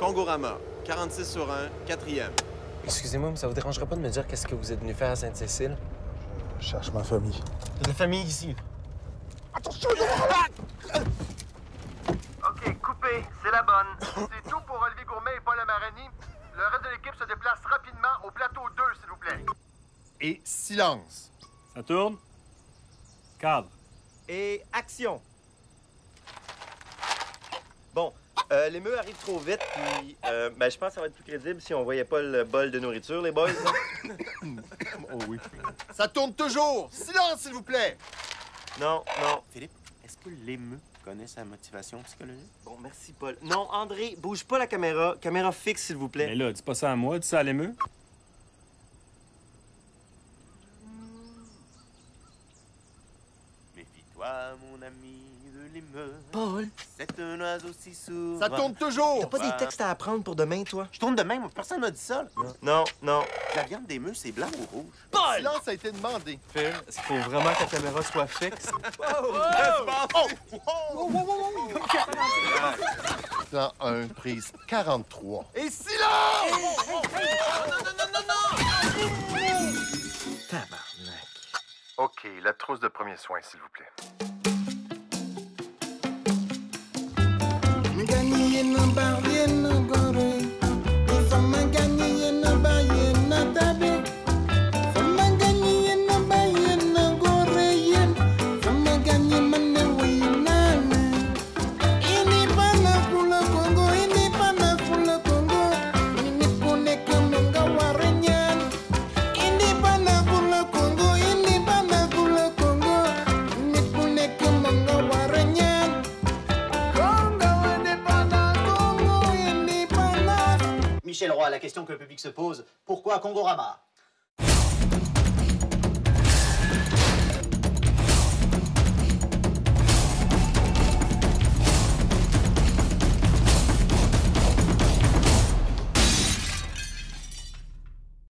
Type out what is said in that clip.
Kongorama, 46 sur 1, 4e. Excusez-moi, mais ça vous dérangerait pas de me dire qu'est-ce que vous êtes venu faire à Sainte-Cécile? Je cherche ma famille. Il y a de la famille ici. Attention! OK, coupé, c'est la bonne. C'est tout pour Olivier Gourmet et Paul Amarani. Le reste de l'équipe se déplace rapidement au plateau 2, s'il vous plaît. Et silence. Ça tourne. Cadre. Et action! Bon, les meux arrivent trop vite, puis je pense que ça va être plus crédible si on voyait pas le bol de nourriture, les boys. Oh oui. Ça tourne toujours. Silence, s'il vous plaît. Non, non. Philippe, est-ce que l'émeu connaît sa motivation psychologique? Bon, merci, Paul. Non, André, bouge pas la caméra. Caméra fixe, s'il vous plaît. Mais là, dis pas ça à moi, dis ça à l'émeu. Méfie-toi, mon ami, de l'émeu. Paul, C'est un oiseau si sourd. Ça tourne toujours. t'as pas des textes à apprendre pour demain, toi? Je tourne de même, personne m'a dit ça. Là. Non, non. La viande d'émeu, c'est blanc ou rouge? Silence a été demandé. Phil, est-ce qu'il faut vraiment que la caméra soit fixe? Plan 1, prise 43. Et silence! Tabarnak. OK, la trousse de premiers soins, s'il vous plaît. Michel Roy, la question que le public se pose, pourquoi Kongorama?